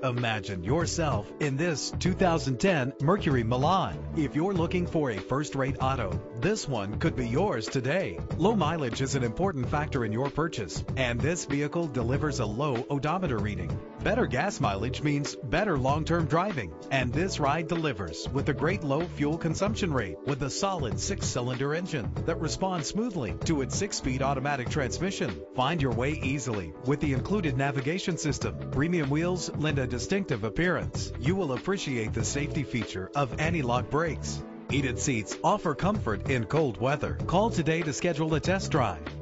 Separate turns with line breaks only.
Imagine yourself in this 2010 Mercury Milan. If you're looking for a first-rate auto, this one could be yours today. Low mileage is an important factor in your purchase, and this vehicle delivers a low odometer reading. Better gas mileage means better long-term driving, and this ride delivers with a great low fuel consumption rate with a solid 6-cylinder engine that responds smoothly to its 6-speed automatic transmission. Find your way easily with the included navigation system. Premium wheels lend a distinctive appearance. You will appreciate the safety feature of anti-lock brakes. Heated seats offer comfort in cold weather. Call today to schedule a test drive.